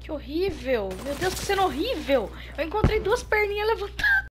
Que horrível. Meu Deus, que cena horrível. Eu encontrei duas perninhas levantadas.